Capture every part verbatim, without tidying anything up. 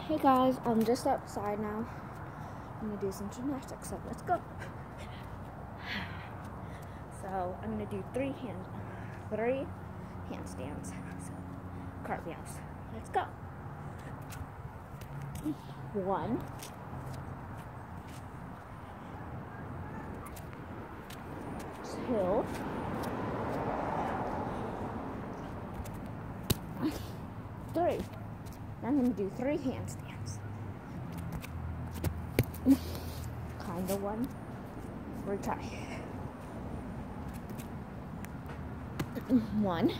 Hey guys, I'm just outside now. I'm gonna do some gymnastics, so let's go. So I'm gonna do three hand, three handstands, so cartwheels. Let's go. One, two, three. Now I'm going to do three handstands. Kind of one. Retry. One.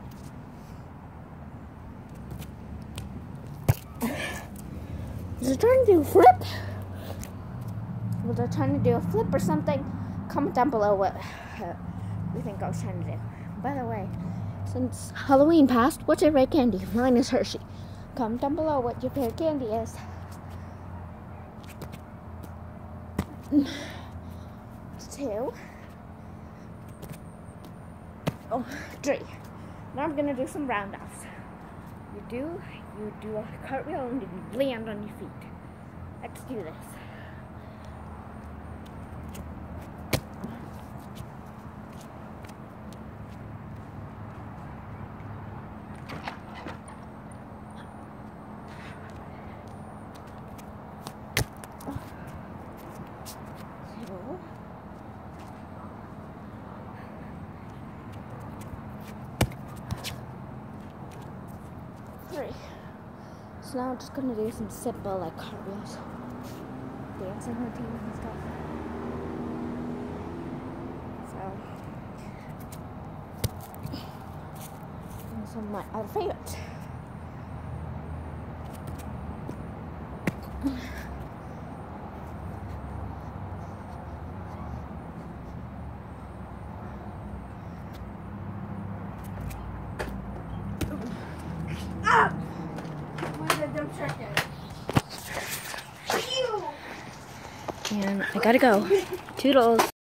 Was I trying to do a flip? Was I trying to do a flip or something? Comment down below what uh, you think I was trying to do. By the way, since Halloween passed, what's your favorite candy? Mine is Hershey. Comment down below what your favorite candy is. Two. Oh, three. Now I'm gonna do some roundhouse. You do, you do a cartwheel and you land on your feet. Let's do this. Three. So now I'm just gonna do some simple like cartwheels, dancing routines and stuff. So, and some of my other favorites. And I gotta go. Toodles.